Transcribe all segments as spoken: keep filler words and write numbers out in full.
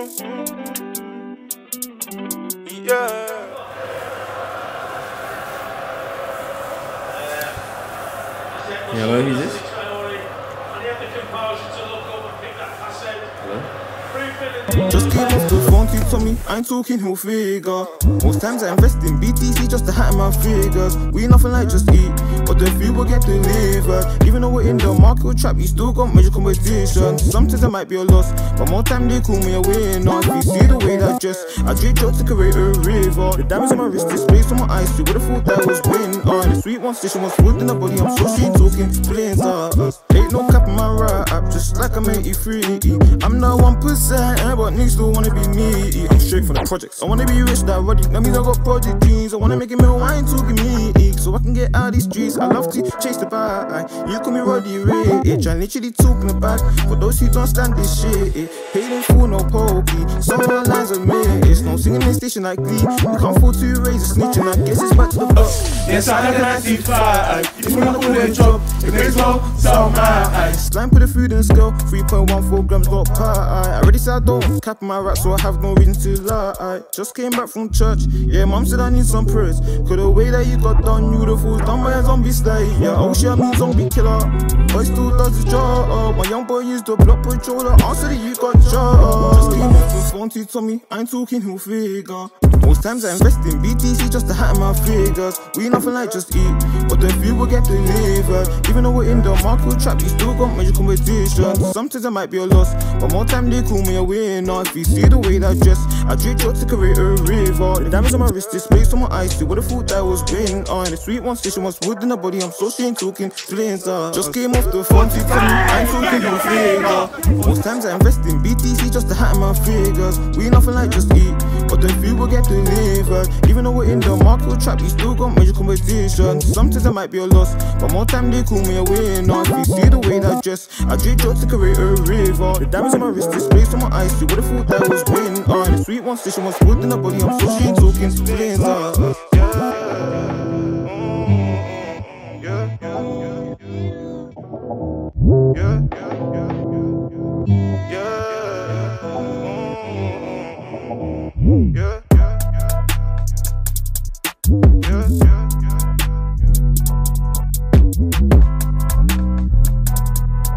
Yeah. Yeah, hello, who's this? Hello? Just came off the phone to Tommy, I ain't talking Hillfiger. Most times I invest in B T C just to hat my figures. We nothing like just eat, but the food will get delivered. Even though we're in the market trap, you still got major competition. Sometimes I might be a loss, but more time they call me a winner. If you see the way that I dress, I drink drugs to create a river. The diamonds on my wrist, displays on my eyes, you would've thought that was winter. The sweet one station was wood in the body, I'm so sweet talking flames up. Ain't no cap in my rap, just like I'm eighty-three. I'm the one percent, but niggas still wanna be me. I'm straight from the projects, I wanna be rich, that ruddy. That means I got project dreams, I wanna make it meal, I ain't talking me. So I can get out these streets, I love to chase the bag. You call me Roddy Rich, I'm literally talking about for those who don't stand this shit. Hating for no pokey, some of the lines are missed. No singing in station like Glee, you can't afford to raise a snitch, and I guess it's back to the block. Yes, I like ninety-five. If you wanna do a job, it pays well, sell my eyes. Slime put the food in the scale, three point one four grams got pie. I already said I don't cap my rap, so I have no reason to lie. Just came back from church, yeah, mom said I need some prayers. Cause the way that you got done, you the fool done by a zombie slave. Yeah, oh shit, I mean zombie killer. Boy still does his job. My young boy used the block patroller, answer that you got job. Just came off the phone to Tommy, I ain't talking Hillfiger. Most times I invest in B T C just to hat my figures. We nothing like just eat, but the food will get delivered. Even though we're in the market trap, you still got major competition. Sometimes I might be a loss, but more time they call me a winner. If you see the way that I dress, I drink drugs to create a river. The diamonds on my wrist, displays on my eyes, you would've thought that was winter. And the sweet one station was wood in the body, I'm so shame talking flames up. Just came off the phone to tell me I ain't talking Hillfiger. Most times I invest in B T C just to hat my figures. We nothing like just eat, but the food will get delivered. Even though we're in the market trap, you still got major competition. Sometimes I might be a loss, but more time they call me a winner. If you see the way that I dress, I drink drugs to create a river. The diamonds on my wrist, displays on my eyes, you would've thought that was winter. And the sweet one station was wood in the body, I'm so shame talking flames up. Yeah, yeah, yeah, yeah,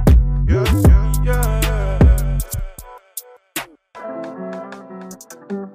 yeah, yeah, yeah.